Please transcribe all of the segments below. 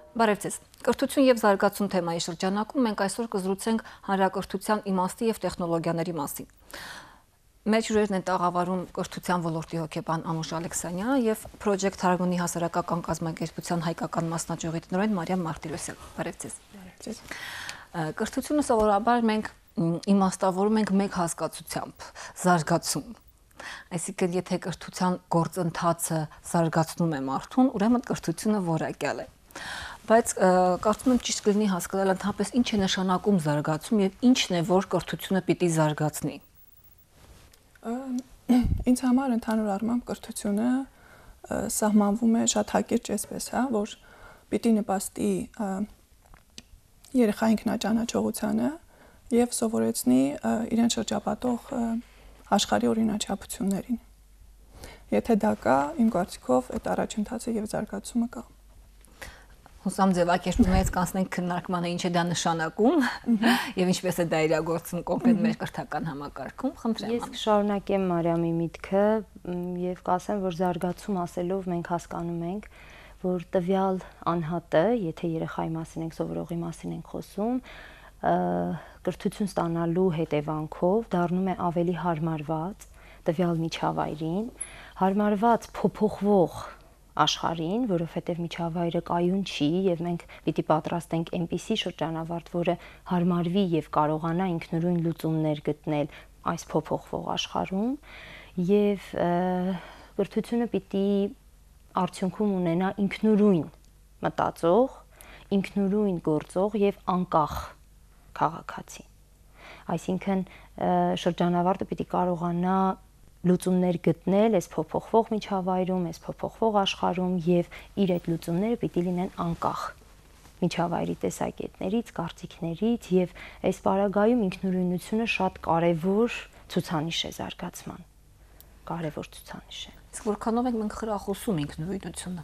Բարև ձեզ։ Կրթություն եւ զարգացում թեմայի շրջանակում մենք այսօր կզրուցենք հանրակրթության իմաստի եւ տեխնոլոգիաների մասին։ Մեր հյուրերն են տաղավարում կրթության ոլորտի հոգեբան Անուշ Ալեքսանյանը եւ Project Harmony հասարակական կազմակերպության հայկական մասնաճյուղի տնօրեն Մարիամ Մարտիրոսյան։ Բարև ձեզ։ Բարև ձեզ։ Կրթությունը սովորաբար մենք իմաստավորում ենք մեկ հասկացությամբ՝ զարգացում։ Այսինքն, եթե կրթության գործընթացը զարգացնում է մարդուն, ուրեմն կրթությունը որակյալ է։ Բայց կարծում եմ ճիշտ կլինի հասկանալ ընդհանրապես ինչ է նշանակում զարգացում եւ ինչն է, որ կրթությունը պիտի զարգացնի։ Ինձ համար ընդհանուր առմամբ կրթությունը սահմանվում է շատ հակիրճ այսպես, որ պիտի նպաստի երեխայի ինքնաճանաչողությանը եւ սովորեցնի իրեն շրջապատող աշխարհի օրինաչափություններին։ Եթե դա կա, իմ կարծիքով այդ առաջընթացը եւ զարգացումը կա։ Հուսամ ձևակերպումից կանցնենք քննարկմանը ինչ է դա նշանակում եւ ինչպես է դա իրագործվում կոնկրետ մեր կրթական համակարգում, խնդրեմ։ Ես կշարունակեմ Մարիամի միտքը եւ կասեմ, որ զարգացում ասելով մենք հասկանում ենք, որ տվյալ անհատը, եթե երեխայի մասին ենք, սովորողի մասին ենք խոսում, կրթություն ստանալու հետևանքով դառնում է ավելի հարմարված տվյալ միջավայրին, հարմարված փոփոխվող աշխարհին, որովհետև միջավայրը կայուն չի եւ մենք պիտի պատրաստենք այնպիսի շրջանավարտ, որը հարմարվի եւ կարողանա ինքնուրույն լուծումներ գտնել այս փոփոխվող աշխարհում եւ կրթությունը պիտի արդյունքում ունենա ինքնուրույն մտածող, ինքնուրույն գործող եւ անկախ քաղաքացի։ Այսինքն շրջանավարտը պիտի կարողանա լուծումներ գտնել այս փոփոխվող միջավայրում, այս փոփոխվող աշխարհում եւ իր այդ լուծումները պիտի լինեն անկախ միջավայրի տեսակետներից, կարծիքներից եւ այս պարագայում ինքնուրույնությունը շատ կարեւոր ցուցանիշ է զարգացման։ Կարեւոր ցուցանիշ է։ Իսկ որքանով ենք մենք խրախուսում ինքնուրույնությունը։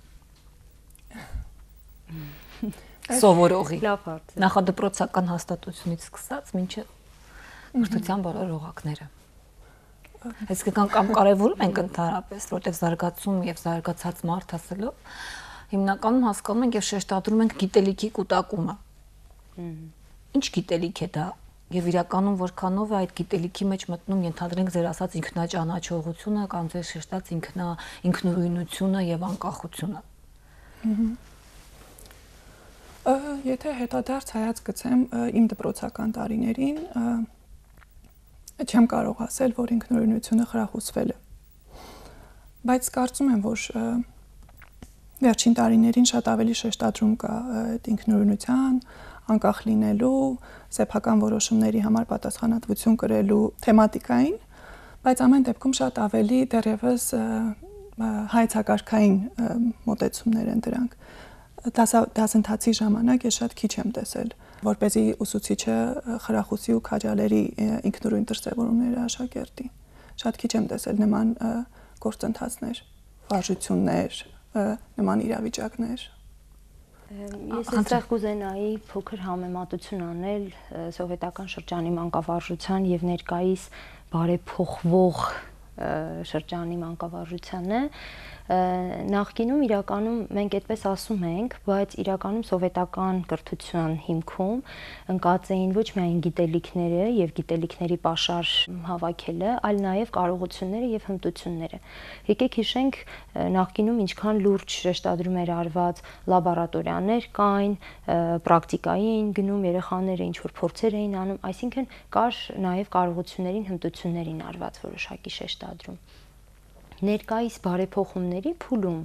Սովորողի նախադպրոցական հաստատությունից սկսած մինչև կրթության բոլոր օղակները։ Այսինքն կամ կարևորում ենք ընդհանրապես, որտեղ զարգացում եւ զարգացած մարդ ասելով հիմնականում հասկանում ենք եւ շեշտադրում ենք գիտելիքի կուտակումը։ Ինչ գիտելիք է դա եւ իրականում որքանով է այդ գիտելիքի մեջ մտնում, ենթադրենք ձեր ասած ինքնաճանաչողությունը կամ ձեր շեշտած ինքնուրույնությունը եւ անկախությունը։ Եթե հետադարձ հայացք գցեմ իմ դպրոցական տարիներին, չեմ կարող ասել, որ ինքնուրույնությունը խրախուսվել է։ Բայց կարծում եմ, որ վերջին տարիներին շատ ավելի շեշտադրում կա այդ ինքնուրույնության, անկախ լինելու, սեփական որոշումների համար պատասխանատվություն կրելու թեմատիկային, բայց ամեն դեպքում շատ ավելի դեռևս հայեցակարգային մոտեցումներ են դրանք։ Դասընթացի ժամանակ ես շատ քիչ եմ տեսել, որպեսզի ուսուցիչը խրախուսի ու քաջալերի ինքնուրույն դրսևորումները աշակերտի։ Շատ քիչ եմ տեսել նման գործընթացներ, վարժություններ, նման իրավիճակներ։ Ես այստեղ կուզենայի փոքր համեմատություն անել սովետական շրջանի մանկավարժության եւ ներկայիս բարեփոխվող շրջանի մանկավարժությանը։ Նախկինում իրականում մենք այդպես ասում ենք, բայց իրականում սովետական կրթության հիմքում ընկած էին ոչ միայն գիտելիքները եւ գիտելիքների պաշար հավաքելը, այլ նաեւ կարողությունները եւ հմտությունները։ Եկեք հիշենք նախկինում ինչքան լուրջ շեշտադրում էր արված լաբորատորիաներ կային, պրակտիկայի էին գնում, երեխաները ինչ որ փորձեր էին անում, այսինքն կար նաեւ կարողություններին, հմտություններին արված որոշակի շեշտադրում։ Ներկայիս բարեփոխումների փուլում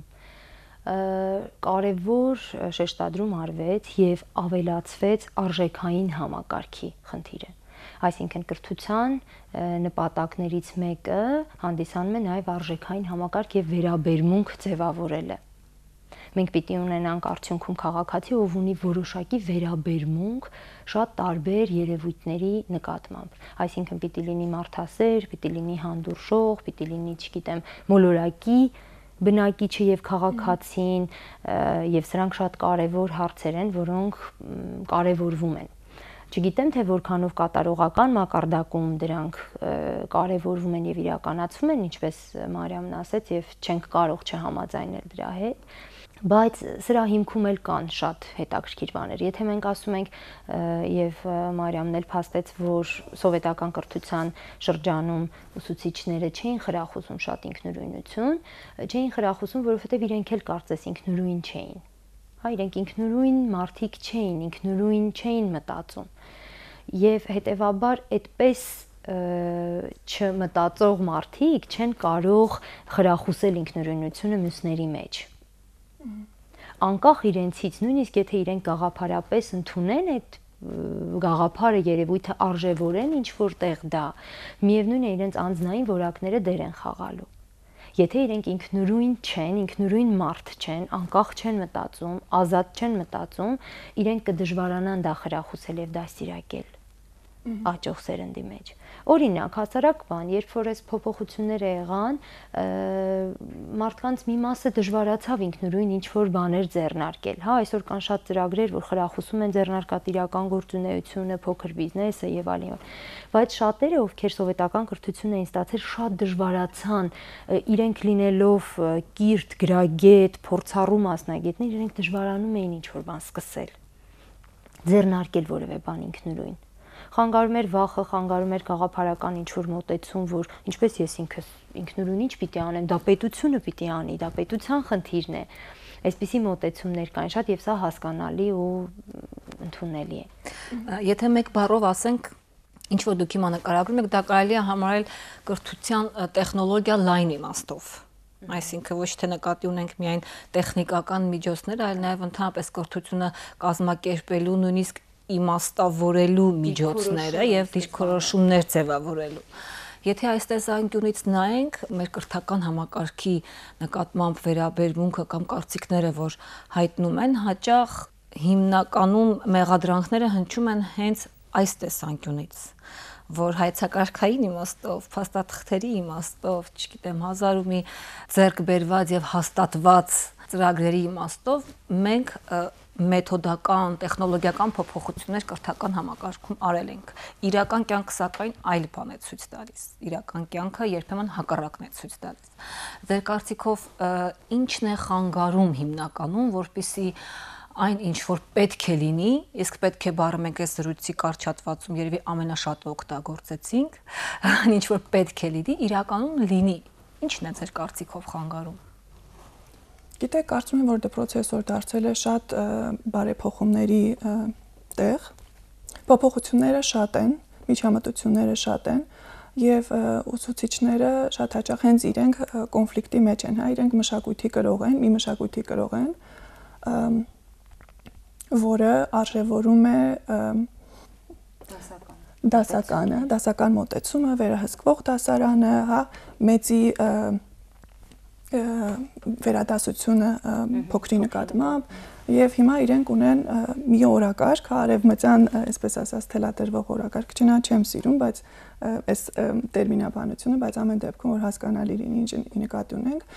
կարևոր շեշտադրում արվեց եւ ավելացվեց արժեքային համակարգի խնդիրը։ Այսինքն կրթության նպատակներից մեկը հանդիսանում է նաեւ արժեքային համակարգ եւ վերաբերմունք ձևավորելը։ Մենք պիտի ունենանք արդյունքում քաղաքացի, ով ունի որոշակի վերաբերմունք շատ տարբեր երևույթների նկատմամբ։ Այսինքն պիտի լինի մարդասեր, պիտի լինի հանդուրժող, պիտի լինի, չգիտեմ, մոլորակի բնակիչը եւ քաղաքացին, եւ սրանք շատ կարեւոր հարցեր են, որոնք կարեւորվում են։ Չգիտեմ թե որքանով կատարողական մակարդակում դրանք կարևորվում են եւ իրականացվում են, ինչպես Մարիամն ասաց, եւ չենք կարող չհամաձայնել դրա հետ, Բայց սրա հիմքում էլ կան շատ հետաքրքիր բաներ։ Եթե մենք ասում ենք եւ Մարիամն էլ փաստեց, որ սովետական կրթության շրջանում ուսուցիչները չէին խրախուսում շատ ինքնուրույնություն, չէին խրախուսում, որովհետեւ իրենք էլ կարծես ինքնուրույն չէին։ Հա, իրենք ինքնուրույն մարդիկ չէին, ինքնուրույն չէին մտածում։ Եվ հետեւաբար այդպես չմտածող մարդիկ չեն կարող խրախուսել ինքնուրույնությունը մյուսների մեջ։ Անկախ իրենցից, նույնիսկ եթե իրենք գաղափարապես ընդունեն այդ գաղափարը երևույթը արժևորեն ինչ որտեղ դա, միևնույն է իրենց անձնային որակները դեր են խաղալու։ Եթե իրենք ինքնուրույն չեն, ինքնուրույն մարդ չեն, անկախ չեն մտածում, ազատ չեն մտածում, իրենք կդժվարանան դա խրախուսել եւ դաստիարակել աճող սերնդի մեջ։ Օրինակ, հասարակ բան, երբ որ այս փոփոխությունները եղան, մարդկանց մի մասը դժվարացավ ինքնուրույն ինչ-որ բաներ ձեռնարկել։ Հա, այսօր կան շատ ծրագրեր, որ խրախուսում են ձեռնարկատիրական գործունեությունը, փոքր բիզնեսը եւ այլն։ Բայց շատերը, ովքեր սովետական կրթություն էին ստացել, շատ դժվարացան, իրենք լինելով կիրթ, գրագետ, փորձառու մասնագետներ, իրենք դժվարանում էին ինչ-որ բան սկսել, ձեռնարկել որևէ բան ինքնուրույն։ Խանգարում էր վախը, խանգարում էր գաղափարական ինչ-որ մոտեցում, որ ինչպես ես ինքս ինքնուրույն ինչ պիտի անեմ, դա պետությունը պիտի անի, դա պետության խնդիրն է։ Այսպիսի մոտեցումներ կան շատ եւ սա հասկանալի ու ընդունելի է։ Եթե մեկ բառով ասենք, ինչ որ դուք հիմա նկարագրում եք, դա կարելի է համարել կրթության տեխնոլոգիա լայն իմաստով։ Այսինքն ոչ թե նկատի ունենք միայն տեխնիկական միջոցներ, այլ նաև ընդհանրապես կրթությունը կազմակերպելու, նույնիսկ իմաստավորելու միջոցները եւ դիրքորոշումներ ձևավորելու։ Եթե այս տեսանկյունից նայենք, մեր կրթական համակարգի նկատմամբ վերաբերմունքը կամ կարծիքները, որ հայտնում են, հաճախ հիմնականում մեղադրանքները հնչում են հենց այս տեսանկյունից, որ հայեցակարգային իմաստով, փաստաթղթերի իմաստով, չգիտեմ, հազար ու մի ձեռք բերված եւ հաստատված ծրագրերի իմաստով մենք մեթոդական, տեխնոլոգիական փոփոխություններ կրթական համակարգում արել ենք։ Իրական կյանքը սակայն այլ բան է ցույց տալիս։ Իրական կյանքը երբեմն հակառակն է ցույց տալիս։ Ձեր կարծիքով ի՞նչն է խանգարում հիմնականում, որպեսզի այն ինչ որ պետք է լինի, իսկ պետք է բառը մենք այս զրույցի կարճատվածում երևի ամենաշատը օգտագործեցինք, ինչ որ պետք է լինի, իրականում լինի։ Ի՞նչն է ձեր կարծիքով խանգարում։ Գիտեք, կարծում եմ, որ դպրոցը այսօր դարձել է շատ բարեփոխումների տեղ։ Փոփոխությունները շատ են, միջամտությունները շատ են եւ ուսուցիչները շատ հաճախ հենց իրենք կոնֆլիկտի մեջ են, հա, իրենք մշակույթի կրող են, մի մշակույթի կրող են, որը արժևորում է դասական մոտեցումը, վերահսկվող դասարանը, հա, մեծի վերադասությունը փոքրի նկատմամբ եւ հիմա իրենք ունեն մի օրակարգ, արևմտյան, այսպես ասած, թելադրվող օրակարգ, չնա չեմ սիրում, բայց այս տերմինաբանությունը, բայց ամեն դեպքում որ հասկանալի լինի ինչ նկատի ունենք,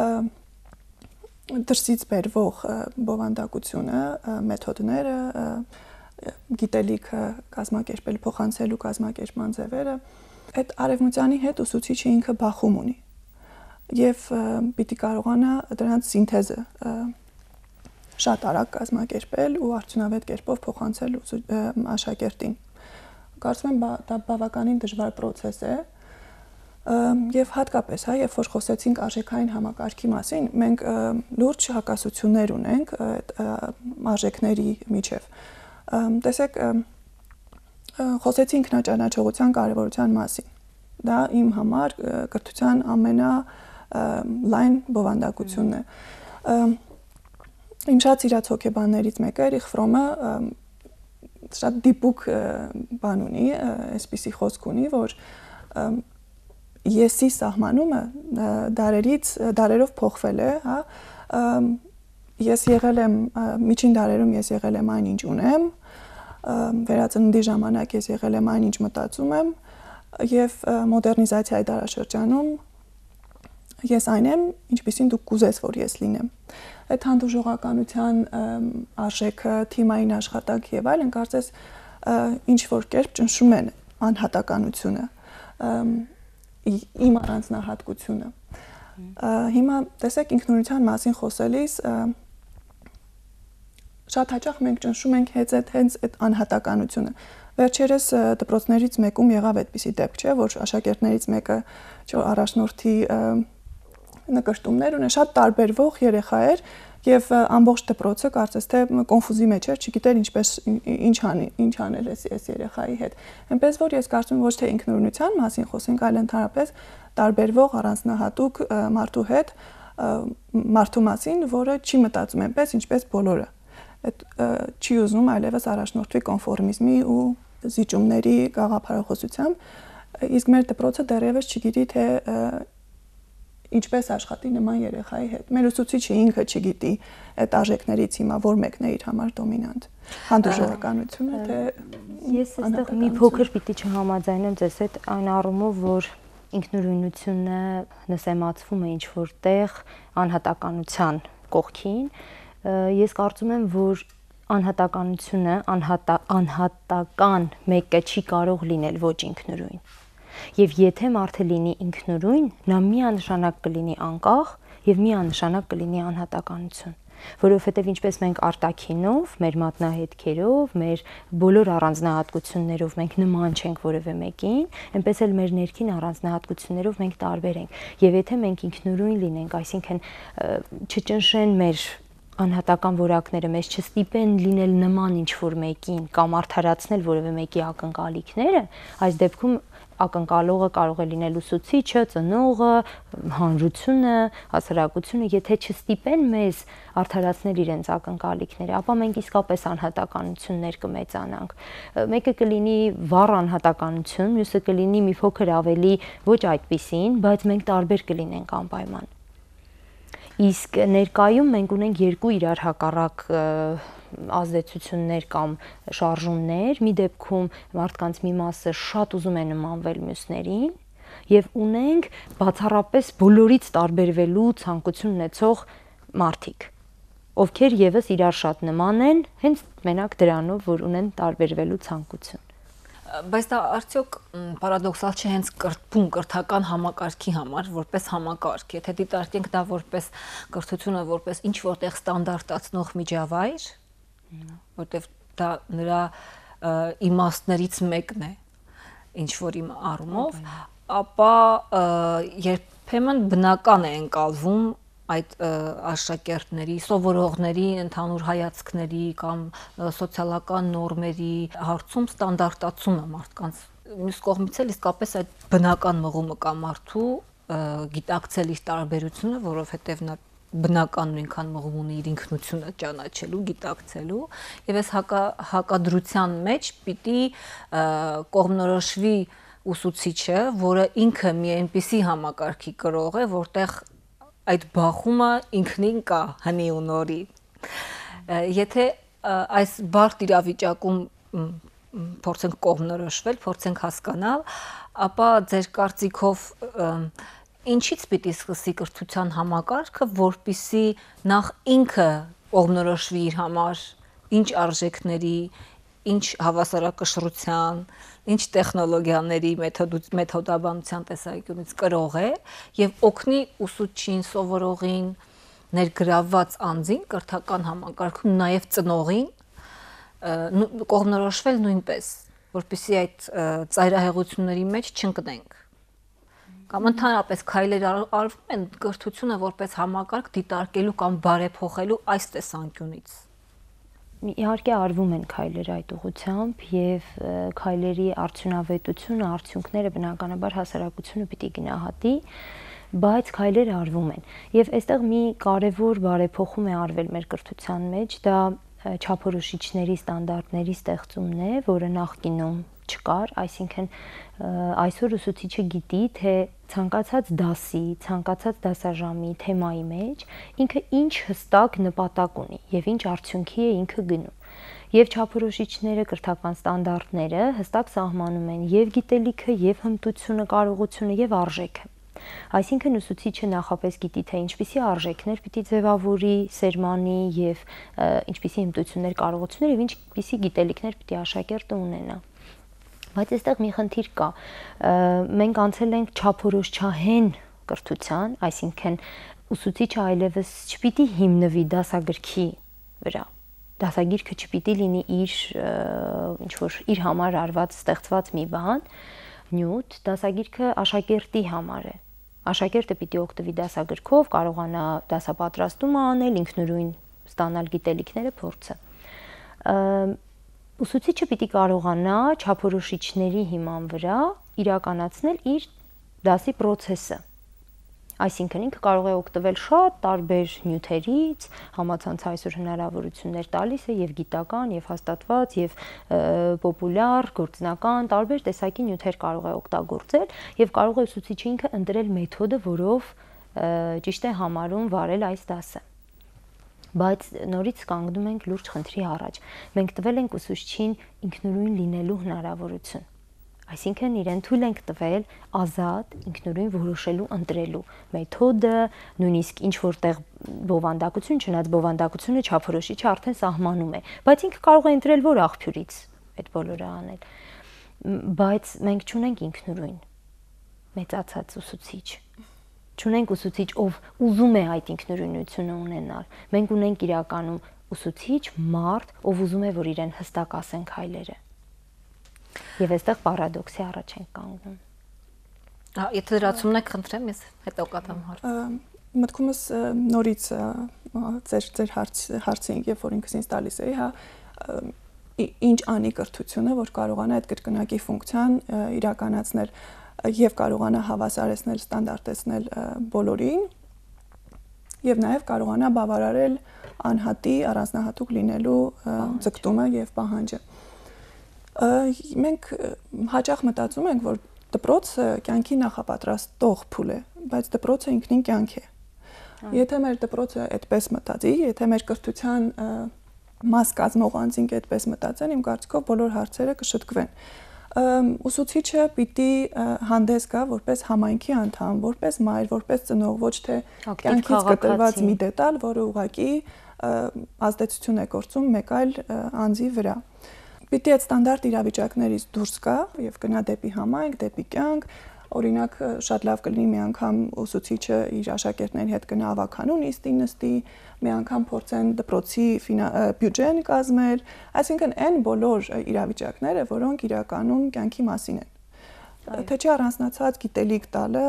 դրսից բերվող բովանդակությունը, մեթոդները, գիտելիքը կազմակերպել, փոխանցելու կազմակերպման ձևերը, այդ արևմտյանի հետ ուսուցիչը ինքը բախում ունի եւ պիտի կարողանա դրանց սինթեզը շատ արագ կազմակերպել ու արդյունավետ կերպով փոխանցել աշակերտին։ Կարծում եմ դա բավականին դժվար process է եւ հատկապես, հա, երբ որ խոսեցինք արժեքային համակարգի մասին, մենք լուրջ հակասություններ ունենք արժեքների միջև։ Տեսեք, խոսեցինք ինքնաճանաչողության կարեւորության մասին։ Դա իմ համար կրթության լայն բովանդակությունն է։ Իմ շատ սիրած հոգեբաններից մեկը Էրիխ Ֆրոմը շատ դիպուկ բան ունի, այսպիսի խոսք ունի, որ եսի սահմանումը դարերով փոխվել է, հա, ես եղել եմ միջին դարերում ես եղել եմ այն ինչ ունեմ, վերածննդի ժամանակ ես եղել եմ այն ինչ մտածում եմ եւ մոդեռնիզացիայի դարաշրջանում ես այն եմ, ինչպիսին դուք կուզես, որ ես լինեմ։ Այդ հանդուրժողականության արժեքը, թիմային աշխատանք եւ այլն, կարծես ինչ որ կերպ ճնշում են անհատականությունը, իմ առանձնահատկությունը։ Հիմա տեսեք ինքնուրույնության մասին խոսելիս շատ հաճախ մենք ճնշում ենք հենց այդ անհատականությունը։ Վերջերս դպրոցներից մեկում եղավ այդպիսի դեպք, չէ, որ աշակերտներից մեկը առաջնորդի նկրտումներ ունի, շատ տարբերվող երեխա էր եւ ամբողջ դպրոցը կարծես թե կոնֆուզի մեջ էր, չգիտեր ինչ անել այս երեխայի հետ։ Այնպես որ ես կարծում եմ ոչ թե ինքնուրույնության մասին խոսենք, այլ ընդհանրապես տարբերվող առանձնահատուկ մարդու հետ, մարդու մասին, որը չի մտածում այնպես, ինչպես բոլորը։ Այդ չի ուզում այլևս առաջնորդվի կոնֆորմիզմի ու զիջումների գաղափարախոսությամբ, իսկ մեր դպրոցը դեռևս չգիտի թե ինչպես աշխատի նման երեխայի հետ։ Մեր ուսուցիչը ինքը չգիտի այդ արժեքներից հիմա որ մեկն է իր համար դոմինանտ։ Հանդուրժողականությունը թե ես այստեղ մի փոքր պիտի չհամաձայնեմ ձեզ հետ այն առումով, որ ինքնուրույնությունը նսեմացվում է ինչ որտեղ անհատականության կողքին։ Ես կարծում եմ, որ անհատականությունը անհատական մեկը չի կարող լինել ոչ ինքնուրույն։ Եվ եթե մարդը լինի ինքնուրույն, նա միանշանակ կլինի անկախ եւ միանշանակ կլինի անհատականություն, որովհետեւ ինչպես մենք արտաքինով, մեր մատնահետքերով, մեր բոլոր առանձնահատկություններով մենք նման չենք որևէ մեկին, այնպես էլ մեր ներքին առանձնահատկություններով մենք տարբեր ենք։ Եվ եթե մենք ինքնուրույն լինենք, այսինքն չճնշեն մեր անհատական որակները, մեզ չստիպեն լինել նման ինչ-որ մեկին կամ արդարացնել որևէ մեկի ակնկալիքները, այս դեպքում ակնկալողը կարող է լինել ուսուցիչը, ծնողը, հանրությունը, հասարակությունը, եթե չստիպեն մեզ արդարացնել իրենց ակնկալիքները, ապա մենք իսկապես անհատականություններ կմեծանանք։ Մեկը կլինի վառ անհատականություն, մյուսը կլինի մի փոքր ավելի ոչ այդպիսին, բայց մենք տարբեր կլինենք անպայման։ Իսկ ներկայում մենք ունենք երկու իրար հակառակ ազդեցություններ կամ շարժումներ, մի դեպքում մարդկանց մի մասը շատ ուզում է նմանվել մյուսներին եւ ունենք բացառապես բոլորից տարբերվելու ցանկություն ունեցող մարդիկ, ովքեր եւս իրար շատ նման են, հենց մենակ դրանով, որ ունեն տարբերվելու ցանկություն։ Բայց դա արդյոք պարադոքսալ չէ հենց կրթական համակարգի համար, որպես համակարգ, եթե դիտարկենք դա որպես կրթությունը, որպես ինչ որտեղ ստանդարտացնող միջավայր, որտեղ դա նրա իմաստներից մեկն է, ինչ որ իմ առումով, ապա երբեմն բնական է ընկալվում այդ աշակերտների, սովորողների ընդհանուր հայացքների կամ սոցիալական նորմերի հարցում ստանդարտացումը մարդկանց։ Մյուս կողմից էլ իսկապես այդ բնական մղումը կա մարդու գիտակցել իր տարբերությունը, որովհետև նա բնական նույնքան մղում ունի իր ինքնությունը ճանաչելու, գիտակցելու, եւ այս հակադրության մեջ պիտի կողմնորոշվի ուսուցիչը, որը ինքը մի այնպիսի համակարգի կրող է, որտեղ այդ բախումը ինքնին կա հնի ու նորի։ Եթե այս բարդ իրավիճակում փորձենք կողմնորոշվել, փորձենք հասկանալ, ապա ձեր կարծիքով ինչից պիտի սկսի կրթության համակարգը, որպիսի նախ ինքը կողմնորոշվի իր համար, ինչ արժեքների, ինչ հավասարակշռության, ինչ տեխնոլոգիաների մեթոդաբանության տեսանկյունից կրող է եւ օգնի ուսուցչին, սովորողին, ներգրավված անձին կրթական համակարգում նաեւ ծնողին կողմնորոշվել նույնպես, որպեսզի այդ ծայրահեղությունների մեջ չընկնենք։ Կամ ընդհանրապես քայլեր արվում են կրթությունը որպես համակարգ դիտարկելու կամ բարեփոխելու այս տեսանկյունից։ Իհարկե արվում են քայլեր այդ ուղղությամբ եւ քայլերի արդյունավետությունը, արդյունքները բնականաբար հասարակությունը պիտի գնահատի, բայց քայլեր արվում են։ Եվ այստեղ մի կարևոր բարեփոխում է արվել մեր կրթության մեջ, դա չափորոշիչների ստանդարտների ստեղծումն է, որը նախկինում չկար, այսինքն այսօր ուսուցիչը գիտի, թե ցանկացած դասի, ցանկացած դասաժամի թեմայի մեջ ինքը ինչ հստակ նպատակ ունի եւ ինչ արդյունքի է ինքը գնում։ Եվ չափորոշիչները, կրթական ստանդարտները հստակ սահմանում են եւ գիտելիքը, եւ հմտությունը, կարողությունը եւ արժեքը։ Այսինքն ուսուցիչը նախապես գիտի, թե ինչպիսի արժեքներ պիտի ձևավորի, սերմանի եւ ինչպիսի հմտություններ, կարողություններ եւ ինչպիսի գիտելիքներ պիտի աշակերտը ունենա։ Բայց այստեղ մի խնդիր կա։ Մենք անցել ենք չափորոշչահեն կրթության, այսինքն ուսուցիչը այլևս չպիտի հիմնվի դասագրքի վրա, դասագիրքը չպիտի լինի իր ինչ որ իր համար արված ստեղծված մի բան, նյութ, դասագիրքը աշակերտի համար է։ Աշակերտը պիտի օգտվի դասագրքով, կարողանա դասապատրաստումը անել, ինքնուրույն ստանալ գիտելիքները, փորձը։ Ուսուցիչը պիտի կարողանա չափորոշիչների հիման վրա իրականացնել իր դասի process-ը։ Այսինքն ինքը կարող է օգտվել շատ տարբեր նյութերից, համացանցը այսօր հնարավորություններ տալիս է եւ գիտական, եւ հաստատված, եւ պոպուլյար, գործնական, տարբեր տեսակի նյութեր կարող է օգտագործել եւ կարող է ուսուցիչը ինքը ընտրել մեթոդը, որով ճիշտ է համարում վարել այս դասը։ Բայց նորից կանգնում ենք լուրջ խնդրի առաջ։ Մենք տվել ենք ուսուցչին ինքնուրույն լինելու հնարավորություն։ Այսինքն իրեն թույլ ենք տվել ազատ ինքնուրույն որոշելու, ընտրելու մեթոդը, նույնիսկ ինչ որտեղ բովանդակություն, չնայած բովանդակությունը չափորոշիչը արդեն սահմանում է, բայց ինքը կարող է ընտրել որ աղբյուրից այդ բոլորը անել։ Բայց մենք չունենք ինքնուրույն մեծացած ուսուցիչ։ Չունենք ուսուցիչ, ով ուզում է այդ ինքնուրույնությունը ունենալ։ Մենք ունենք իրականում ուսուցիչ, մարդ, ով ուզում է որ իրեն հստակ ասեն քայլերը։ Եվ այստեղ պարադոքսի առաջ ենք կանգնում։ Եթե դրացումն եք խնդրեմ, ես հետո կատամ հարցը։ Մտքումս նորից ձեր հարցին, երբ որ ինքս ինձ տալիս էի, հա, ինչ անի կրթությունը, որ կարողանա այդ կրկնակի ֆունկցիան իրականացնել եւ կարողանա հավասարեցնել, ստանդարտեցնել բոլորին եւ նաեւ կարողանա բավարարել անհատի առանձնահատուկ լինելու ձգտումը եւ պահանջը։ Մենք հաճախ մտածում ենք, որ դպրոցը կյանքի նախապատրաստող փուլ է, բայց դպրոցը ինքնին կյանք է։ Եթե մեր դպրոցը այդպես մտածի, եթե մեր կրթության մաս կազմող անձինք այդպես մտածեն, իմ կարծիքով բոլոր հարցերը կշտկվեն։ Ուսուցիչը պիտի հանդես գա որպես համայնքի անդամ, որպես մայր, որպես ծնող, ոչ թե կյանքից կտրված մի դետալ, որը ուղղակի ազդեցություն է գործում մեկ այլ անձի վրա։ Պիտի այդ ստանդարտ իրավիճակներից դուրս գա եւ գնա դեպի համայնք, դեպի կյանք, օրինակ շատ լավ կլինի մի անգամ ուսուցիչը իր աշակերտների հետ գնա ավականու նստի, մի անգամ փորձեն դպրոցի բյուջեն կազմել, այսինքն այն բոլոր իրավիճակները, որոնք իրականում կյանքի մասին են։ Թե չի առանձնացած գիտելիք տալը,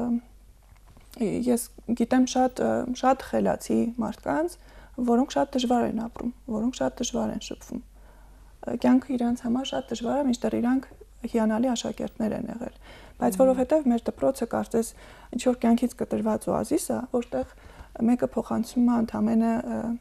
ես գիտեմ շատ խելացի մարդկանց, որոնք շատ դժվար են ապրում, որոնք շատ դժվար են շփվում։ Կյանքը իրանց համար շատ դժվար է, մինչդեռ իրանք հիանալի աշակերտներ են եղել, բայց որովհետև մեր դպրոցը կարծես ինչ որ կյանքից կտրված օազիս է, որտեղ մեկը փոխանցում է ընդամենը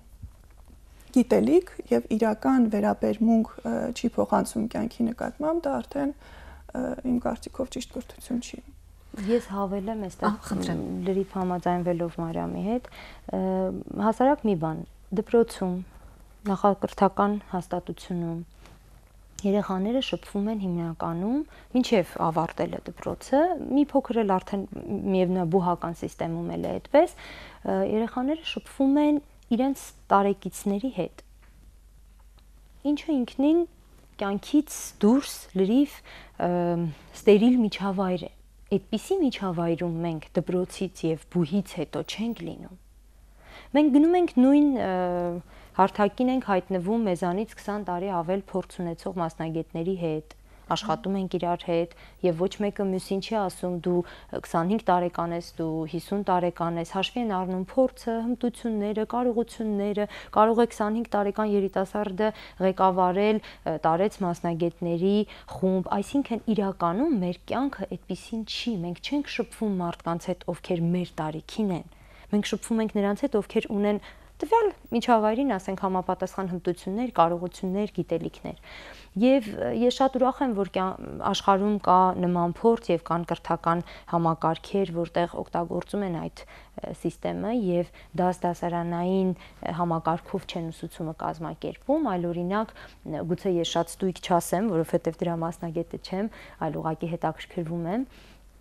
գիտելիք եւ իրական վերաբերմունք չի փոխանցում կյանքի նկատմամբ, դա արդեն իմ կարծիքով ճիշտ կրթություն չի։ Ես հավելեմ այստեղ լրիվ համաձայնվելով Մարիամի հետ, հասարակ մի բան, դպրոցում, նախակրթական հաստատությունում երեխաները շփվում են հիմնականում մինչև ավարտելը դպրոցը, մի փոքր էլ արդեն միևնույն բուհական համակարգում էլ է այդպես, երեխաները շփվում են իրենց տարեկիցների հետ։ Ինչը ինքնին կյանքից դուրս լրիվ ստերիլ միջավայր է։ Այդպիսի միջավայրում մենք դպրոցից եւ բուհից հետո չենք լինում։ Մենք գնում ենք նույն հարթակին ենք հայտնվում մեզանից 20 տարի ավել փորձ ունեցող մասնագետների հետ, աշխատում ենք իրար հետ եւ ոչ մեկը մյուսին չի ասում դու 25 տարեկան ես, դու 50 տարեկան ես, հաշվի են առնում փորձը, հմտությունները, կարողությունները, կարող է 25 տարեկան երիտասարդը ղեկավարել տարեց մասնագետների խումբ, այսինքն իրականում մեր կյանքը այդպեսին չի, մենք չենք շփվում մարդկանց հետ, ովքեր մեր տարիքին են, մենք շփվում ենք նրանց հետ, ովքեր ունեն տվյալ միջավայրին, ասենք, համապատասխան հմտություններ, կարողություններ, գիտելիքներ։ Եվ ես շատ ուրախ եմ, որ աշխարհում կա նման փորձ եւ կան կրթական համակարգեր, որտեղ օգտագործում են այդ համակարգը եւ դասարանային համակարգով չեն ուսուցումը կազմակերպում, այլ օրինակ, գուցե ես շատ ստույգ չասեմ, որովհետեւ դրա մասնագետը չեմ, այլ ուղղակի հետաքրքրվում եմ,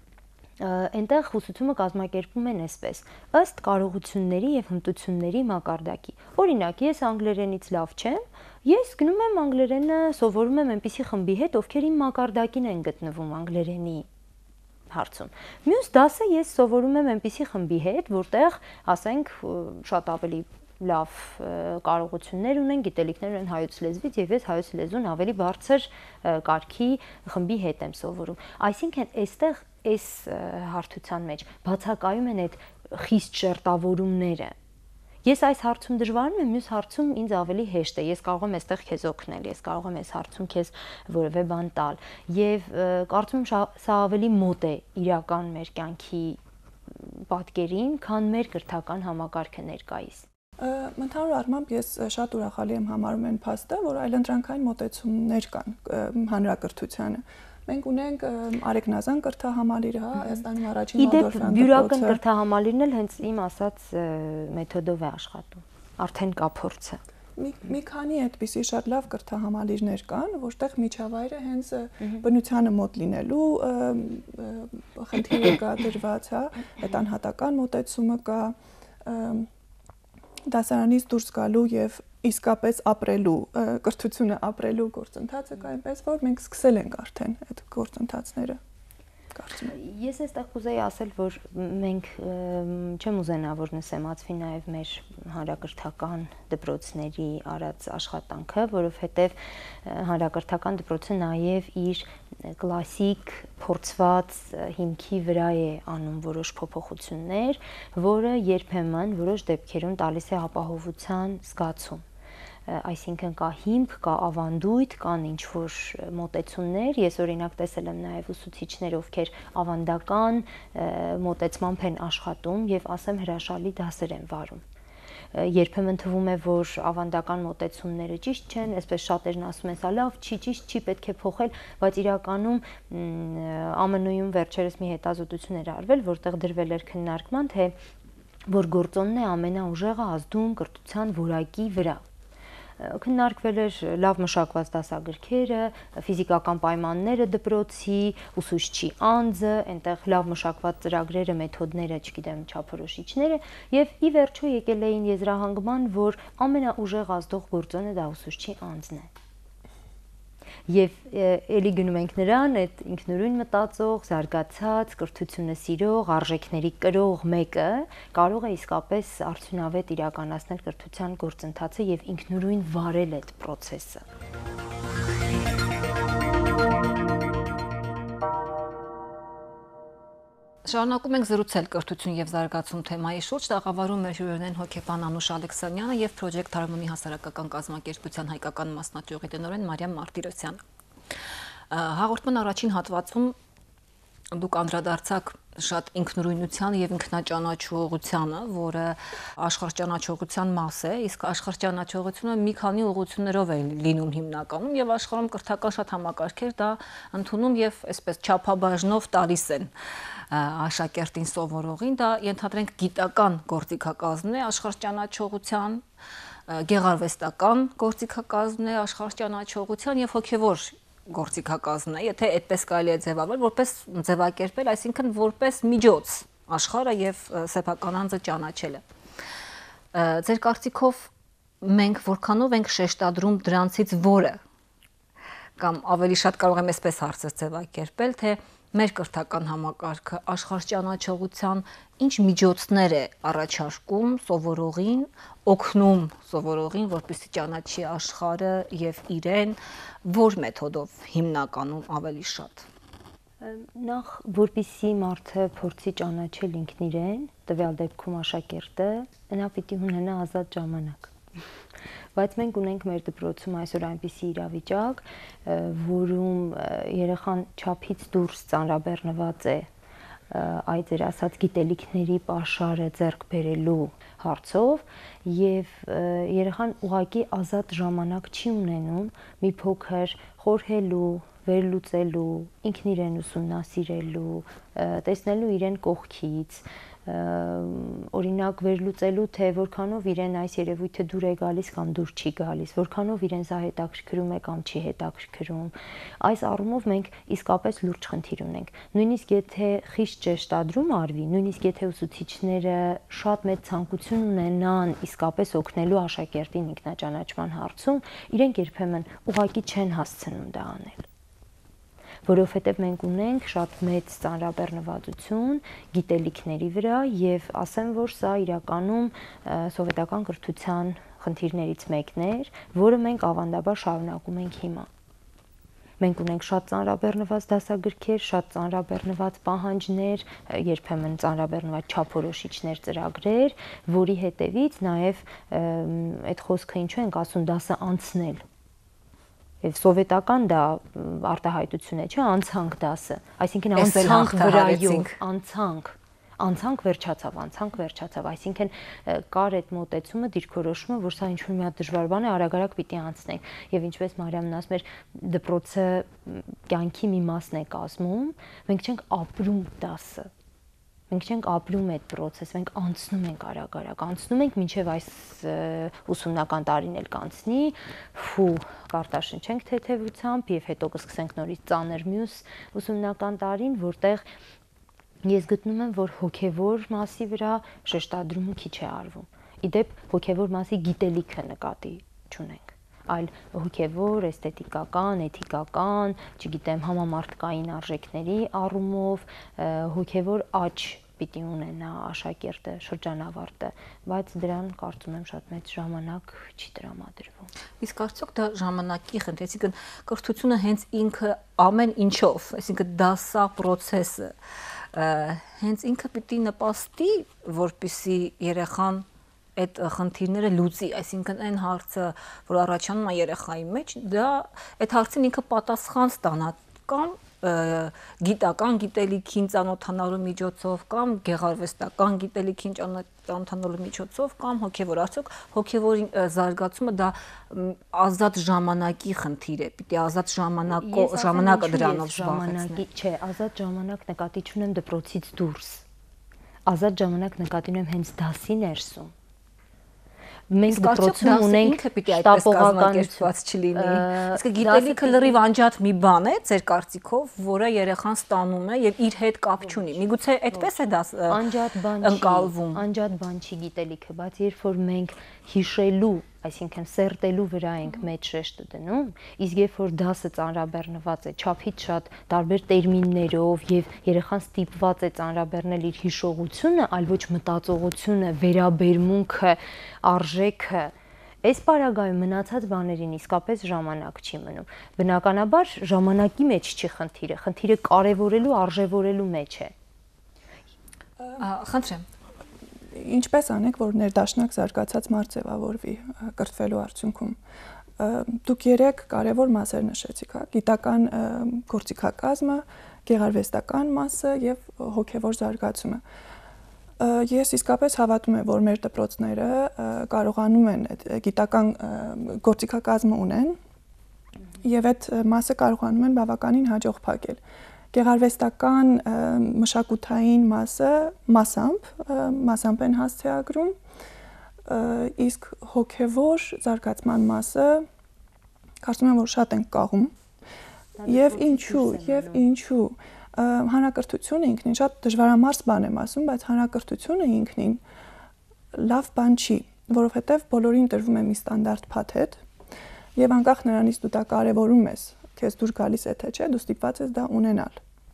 այնտեղ ուսուցումը կազմակերպում են այսպես, ըստ կարողությունների եւ հմտությունների մակարդակի։ Օրինակ, ես անգլերենից լավ չեմ, ես գնում եմ անգլերենը սովորում եմ այնպիսի խմբի հետ, ովքեր իմ մակարդակին են գտնվում անգլերենի հարցում։ Մյուս դասը ես սովորում եմ այնպիսի խմբի հետ, որտեղ, ասենք, շատ ավելի լավ կարողություններ ունեն, գիտելիքներ ունեն հայոց լեզվից եւ ես հայոց լեզուն ավելի բարձր կարգի խմբի հետ եմ սովորում։ Այսինքն այստեղ այս հարթության մեջ բացակայում են այդ խիստ շերտավորումները։ Ես այս հարցում դժվարում եմ, մյուս հարցում ինձ ավելի հեշտ է։ Ես կարող եմ այստեղ քեզ օգնել, ես կարող եմ այս հարցում քեզ որևէ բան տալ։ Եվ կարծում եմ սա ավելի մոտ է իրական մեր կյանքի պատկերին, քան մեր կրթական համակարգը ներկայիս։ Ընդհանուր առմամբ ես շատ ուրախալի եմ համարում այն փաստը, որ այլընտրանքային մոտեցումներ կան հանրակրթությանը։ Մենք ունենք Արեգ Նազան կրթահամալիրը, Հայաստանում առաջին Վալդորֆյան դպրոցը։ Բյուրական կրթահամալիրն էլ հենց իմ ասած մեթոդով է աշխատում։ Արդեն կա փորձը։ Մի քանի այդպիսի շատ լավ կրթահամալիրներ կան, որտեղ միջավայրը հենց բնությանը մոտ լինելու խնդիրը կա դրված, հա, այդ անհատական մոտեցումը կա, դասարանից դուրս գալու եւ իսկապես ապրելու, կրթությունը ապրելու գործընթացը կա, այնպես որ մենք սկսել ենք արդեն այդ գործընթացները, կարծում եմ։ Ես այստեղ կուզեի ասել, որ մենք չեմ ուզենա, որ նսեմացվի նաև մեր հանրակրթական դպրոցների արած աշխատանքը, որովհետև հանրակրթական դպրոցը նաև իր կլասիկ փորձված հիմքի վրա է անում որոշ փոփոխություններ, որը երբեմն որոշ դեպքերում տալիս է ապահովության զգացում։ Այսինքն կա հիմք, կա ավանդույթ, կան ինչ-որ մոտեցումներ, ես օրինակ տեսել եմ նաև ուսուցիչներ, ովքեր ավանդական մոտեցմամբ են աշխատում եւ ասեմ հրաշալի դասեր են վարում։ Երբեմն թվում է, որ ավանդական մոտեցումները ճիշտ չեն, այսպես շատերն ասում են, սա լավ չի, ճիշտ չի, պետք է փոխել, բայց իրականում ԱՄՆ-ում վերջերս մի հետազոտություն էր արվել, որտեղ դրվել էր քննարկման, թե որ գործոնն է ամենաուժեղը ազդում կրթության որակի վրա։ Քննարկվել էր լավ մշակված դասագրքերը, ֆիզիկական պայմանները դպրոցի, ուսուցչի անձը, այնտեղ լավ մշակված ծրագրերը, մեթոդները, չգիտեմ, չափորոշիչները, եւ ի վերջո եկել էին եզրահանգման, որ ամենաուժեղ ազդող գործոնը դա ուսուցչի անձն է։ Եվ էլի գնում ենք նրան, այդ ինքնուրույն մտածող, զարգացած, կրթությունը սիրող, արժեքների կրող մեկը կարող է իսկապես արդյունավետ իրականացնել կրթության գործընթացը եւ ինքնուրույն վարել այդ process-ը։ Շարունակում ենք զրուցել կրթություն եւ զարգացում թեմայի շուրջ, տաղավարում մեր հյուրերն են հոգեբան Անուշ Ալեքսանյանը եւ Project Harmony հասարակական կազմակերպության հայկական մասնաճյուղի տնօրեն Մարիամ Մարտիրոսյանը։ Հաղորդման առաջին հատվածում դուք անդրադարձաք շատ ինքնուրույնությանը եւ ինքնաճանաչողությանը, որը աշխարհճանաչողության մաս է, իսկ աշխարհճանաչողությունը մի քանի ուղղություններով է լինում հիմնականում եւ աշխարհում կրթական շատ համակարգեր դա ընդունում եւ այսպես չափաբաժնով տալիս են աշակերտին սովորողին, դա ենթադրենք գիտական գործիքակազմն է աշխարհճանաչողության, գեղարվեստական գործիքակազմն է աշխարհճանաչողության եւ հոգեվոր գործիքակազմն է, եթե այդպես կարելի է ձևավորել, որպես ձևակերպել, այսինքն որպես միջոց աշխարհը եւ սեփական անձը ճանաչելը։ Ձեր կարծիքով մենք որքանով ենք շեշտադրում դրանցից որը, կամ ավելի շատ կարող եմ այսպես հարցը ձևակերպել, թե մեր կրթական համակարգը աշխարհճանաչողության ինչ միջոցներ է առաջարկում սովորողին, օգնում սովորողին, որպեսզի ճանաչի աշխարհը եւ իրեն, որ մեթոդով հիմնականում ավելի շատ։ Նախ որպեսզի մարդը փորձի ճանաչել ինքն իրեն, տվյալ դեպքում աշակերտը, նա պիտի ունենա ազատ ժամանակ։ Բայց մենք ունենք մեր դպրոցում այսօր այնպիսի իրավիճակ, որում երեխան չափից դուրս ծանրաբեռնված է այդ ձեր ասած գիտելիքների պաշարը ձեռք բերելու հարցով եւ երեխան ուղղակի ազատ ժամանակ չի ունենում մի փոքր խորհելու, վերլուծելու, ինքն իրեն ուսումնասիրելու, տեսնելու իրեն կողքից, օրինակ վերլուծելու, թե որքանով իրեն այս երևույթը դուր է գալիս կամ դուր չի գալիս, որքանով իրեն սա հետաքրքրում է կամ չի հետաքրքրում։ Այս առումով մենք իսկապես լուրջ խնդիր ունենք։ Նույնիսկ եթե խիստ շեշտադրում արվի, նույնիսկ եթե ուսուցիչները շատ մեծ ցանկություն ունենան իսկապես օգնելու աշակերտին ինքնաճանաչման հարցում, իրենք երբեմն ուղղակի չեն հասցնում դա անել։ որովհետև մենք ունենք շատ մեծ ծանրաբեռնվածություն գիտելիքների վրա եւ ասեմ, որ սա իրականում սովետական կրթության խնդիրներից մեկն էր, որը մենք ավանդաբար շարունակում ենք հիմա։ Մենք ունենք շատ ծանրաբեռնված դասագրքեր, շատ ծանրաբեռնված պահանջներ, երբեմն ծանրաբեռնված չափորոշիչներ, ծրագրեր, որի հետևից նաև այդ խոսքը ինչու ենք ասում դասը անցնել։ Եվ սովետական դա արտահայտություն է, չէ՞, անցանք դասը, այսինքն անցանք վրայով, անցանք վերջացավ, այսինքն կար այդ մոտեցումը, դիրքորոշումը, որ սա ինչ-որ մի հատ դժվար բան է, արագ պիտի անցնենք։ Եվ ինչպես Մարիամն ասում էր, դպրոցը կյանքի մի մասն է կազմում, մենք չենք ապրում դասը։ Մենք չենք ապրում այդ process, մենք անցնում ենք արագ, անցնում ենք մինչև այս ուսումնական տարին էլ կանցնի, կարտաշնչենք թեթևությամբ եւ հետո կսկսենք նորից ծանր մյուս ուսումնական տարին, որտեղ ես գտնում եմ, որ հոգեվոր մասի վրա շեշտադրումը քիչ է արվում։ Իդեպ հոգեվոր մասի գիտելիքը նկատի չունենք, այլ հոգեվոր, էսթետիկական, էթիկական, չգիտեմ, համամարտկային արժեքների առումով հոգեվոր աճ պիտի ունենա աշակերտը, շրջանավարտը, բայց դրան կարծում եմ շատ մեծ ժամանակ չի տրամադրվում։ Իսկ արդյոք դա ժամանակի խնդիր, այսինքն կրթությունը հենց ինքը ամեն ինչով, այսինքն դասա process-ը հենց ինքը պիտի նպաստի, որպեսզի երեխան այդ խնդիրները լուծի, այսինքն այն հարցը, որ առաջանում է երեխայի մեջ, դա այդ հարցին ինքը պատասխան ստանա կամ գիտական գիտելիքին ծանոթանալու միջոցով կամ գեղարվեստական գիտելիքին ծանոթանալու միջոցով կամ հոգևոր, արդյոք հոգևորի զարգացումը դա ազատ ժամանակի խնդիր է, պիտի ազատ ժամանակը դրանով զբաղեցնի։ Չէ, ազատ ժամանակ նկատի չունեմ դպրոցից դուրս։ Ազատ ժամանակ նկատի ունեմ հենց դասի ներսում։ Մենք դպրոցում ունենք շտապողականություն չլինի։ Իսկ գիտելիքը լրիվ անջատ մի բան է, ձեր կարծիքով, որը երեխան ստանում է եւ իր հետ կապ չունի։ Միգուցե այդպես է դա ընկալվում։ Անջատ բան չի գիտելիքը, բայց երբ որ մենք հիշելու, այսինքն սերտելու վրա ենք մեծ շեշտը դնում, իսկ երբ որ դասը ծանրաբեռնված է չափից շատ տարբեր տերմիններով եւ երեխան ստիպված է ծանրաբեռնել իր հիշողությունը, այլ ոչ մտածողությունը, վերաբերմունքը, արժեքը, այս պարագայում մնացած բաներին իսկապես ժամանակ չի մնում։ Բնականաբար ժամանակի մեջ չի խնդիրը, խնդիրը կարևորելու, արժևորելու մեջ է։ Խնդրեմ, ինչպես անենք, որ ներդաշնակ զարգացած մարդ ձևավորվի կրթվելու արդյունքում։ Դուք երեք կարևոր մասեր նշեցիք, գիտական գործիքակազմը, գեղարվեստական մասը եւ հոգեվոր զարգացումը։ Ես իսկապես հավատում եմ, որ մեր դպրոցները կարողանում են այդ գիտական գործիքակազմը ունեն եւ այդ մասը կարողանում են բավականին հաջող փակել։ Գեղարվեստական մշակութային մասը մասամբ են հասցեագրում, իսկ հոգևոր զարգացման մասը կարծում եմ, որ շատ են կաղում։ Եվ ինչու հանրակրթությունը ինքնին շատ դժվարամարս բան եմ ասում, բայց հանրակրթությունը ինքնին լավ բան չի, որովհետև բոլորին տրվում է մի ստանդարտ փաթեթ, եւ անկախ նրանից դու դա կարևորում ես, քեզ դուր գալիս է թե չէ, դու ստիպված ես դա ունենալ։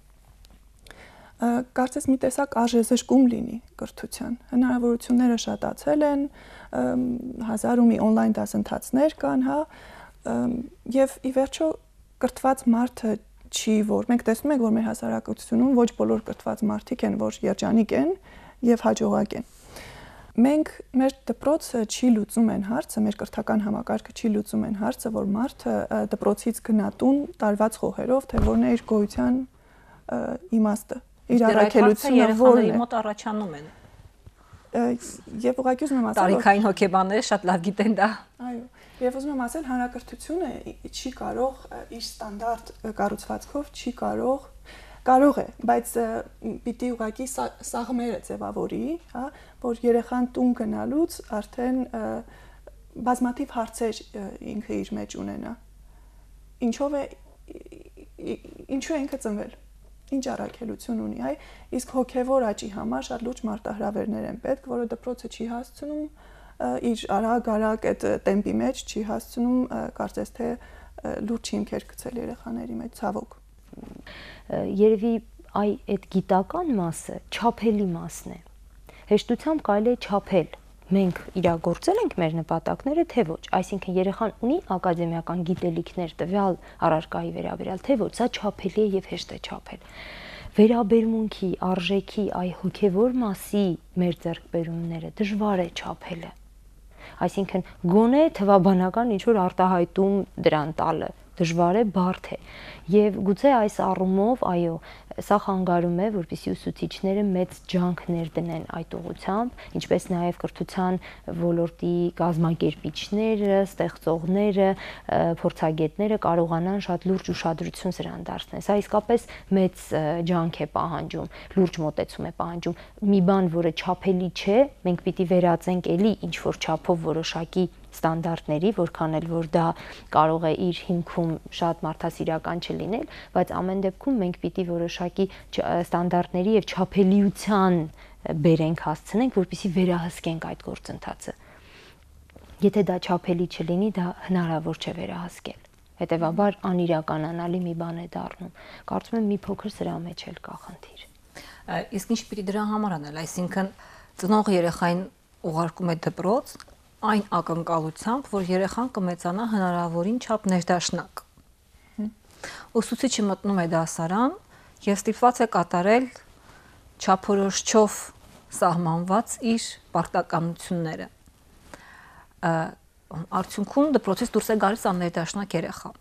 Կարծես մի տեսակ արժեզրկում լինի կրթության։ Հնարավորությունները շատացել են, հազար ու մի on-line դասընթացներ կան, եւ ի վերջո կրթված մարդը չի, որ մենք տեսնում ենք, որ մեր հասարակությունում ոչ բոլոր կրթված մարդիկ են, որ երջանիկ են եւ հաջողակ են։ Մենք մեր դպրոցը չի լուծում են հարցը, մեր կրթական համակարգը չի լուծում են հարցը, որ մարդը դպրոցից գնատուն տարված խոհերով, թե որն է իր գոյության իմաստը, իր առաքելությունը որն է։ Մոտ առաջանում են։ Եվ ուղղակի ուզում եմ ասել, տարիքային հոգեբանները շատ լավ գիտեն դա։ Այո, եւ ուզում եմ ասել, հանրակրթությունը չի կարող իր ստանդարտ կառուցվածքով կարող է, բայց պիտի ուղղակի սաղմերը ձևավորի, հա, որ երեխան տուն գնալուց արդեն բազմաթիվ հարցեր ինքը իր մեջ ունենա։ Ինչու է ինքը ծնվել, ինչ առաքելություն ունի, այ, իսկ հոգևոր աճի համար շատ լուրջ մարտահրավերներ են պետք, որը դպրոցը չի հասցնում իր արագ այդ տեմպի մեջ չի հասցնում, կարծես թե լուրջ հիմքեր գցել երեխաների մեջ, ցավոք։ երևի այդ գիտական մասը չափելի մասն է։ Հեշտությամբ կարելի է չափել մենք իրագործել ենք մեր նպատակները, թե ոչ, այսինքն երեխան ունի ակադեմիական գիտելիքներ տվյալ առարկայի վերաբերյալ, թե ոչ, սա չափելի է եւ հեշտ է չափել։ Վերաբերմունքի, արժեքի, այ հոգեվոր մասի մեր ձեռքբերումները դժվար է չափելը։ Այսինքն գոնե թվաբանական ինչ որ արտահայտում դրան տալը դժվար է, բարդ է։ Եվ գուցե այս առումով, այո, սա խանգարում է, որպեսզի ուսուցիչները մեծ ջանք ներդնեն այդ ուղղությամբ, ինչպես նաև կրթության ոլորտի կազմակերպիչները, ստեղծողները, փորձագետները կարողանան շատ լուրջ ուշադրություն սրան դարձնել։ Սա իսկապես մեծ ջանք է պահանջում, լուրջ մոտեցում է պահանջում։ Մի բան, որը չափելի չէ, մենք պիտի վերածենք էլի ինչ որ չափով որոշակի ստանդարտների, որքան էլ որ դա կարող է իր հիմքում շատ մարդասիրական չլինել, բայց ամեն դեպքում մենք պիտի որոշակի ստանդարտների եւ չափելիության բերենք հասցնենք, որպեսզի վերահսկենք այդ գործընթացը։ Եթե դա չափելի չլինի, դա հնարավոր չէ վերահսկել։ Հետևաբար անիրականանալի մի բան է դառնում։ Կարծում եմ մի փոքր սրա մեջ էլ կա խնդիր։ Իսկ ինչ պիտի դրա համար անել, այսինքն ծնողը երեխային ուղարկում է դպրոց այն ակնկալությամբ, որ երեխան կմեծանա հնարավորին չափ ներդաշնակ։ Ուսուցիչը մտնում է դասարան եւ ստիպված է կատարել չափորոշչով սահմանված իր պարտականությունները։ Արդյունքում դպրոցից դուրս է գալիս աններդաշնակ երեխա։